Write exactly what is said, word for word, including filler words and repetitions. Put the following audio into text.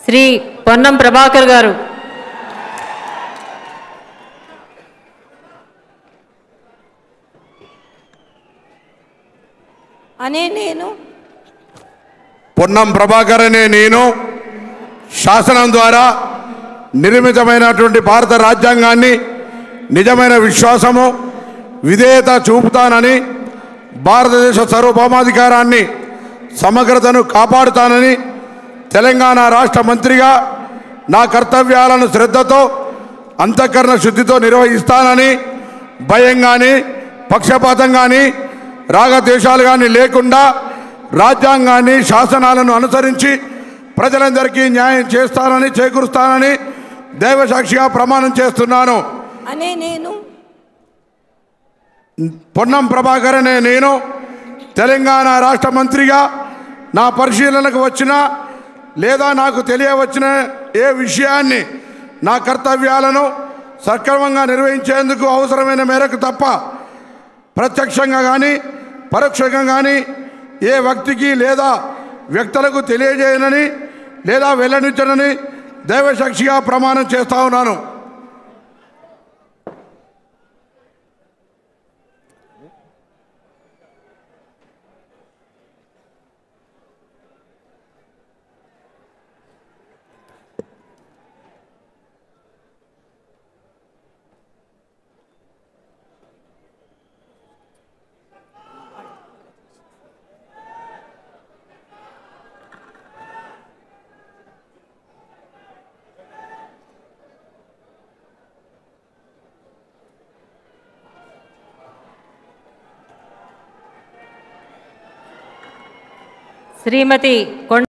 శ్రీ పొన్నం ప్రభాకర్ గారు అనే నేను పొన్నం ప్రభాకర్ అనే నేను శాసనం ద్వారా నిర్మితమైనటువంటి భారత రాజ్యాంగాన్ని నిజమైన విశ్వాసము విధేయత చూపుతానని భారతదేశ సార్వభౌమాధికారాన్ని సమగ్రతను కాపాడుతానని తెలంగాణ రాష్ట్ర మంత్రిగా నా కర్తవ్యాలను శ్రద్ధతో అంతఃకరణ శుద్ధితో నిర్వహిస్తానని భయం కానీ పక్షపాతం కానీ రాగద్వేషాలు కానీ లేకుండా రాజ్యాంగాన్ని శాసనాలను అనుసరించి ప్రజలందరికీ న్యాయం చేస్తానని చేకూరుస్తానని దైవసాక్షిగా ప్రమాణం చేస్తున్నాను. అనే నేను పొన్నం ప్రభాకర్ అనే నేను తెలంగాణ రాష్ట్ర మంత్రిగా నా పరిశీలనకు వచ్చిన లేదా నాకు తెలియవచ్చిన ఏ విషయాన్ని నా కర్తవ్యాలను సక్రమంగా నిర్వహించేందుకు అవసరమైన మేరకు తప్ప ప్రత్యక్షంగా కానీ పరోక్షంగా కానీ ఏ వ్యక్తికి లేదా వ్యక్తులకు తెలియజేయనని లేదా వెల్లడించనని దైవసాక్షిగా ప్రమాణం చేస్తా ఉన్నాను. శ్రీమతి కొండ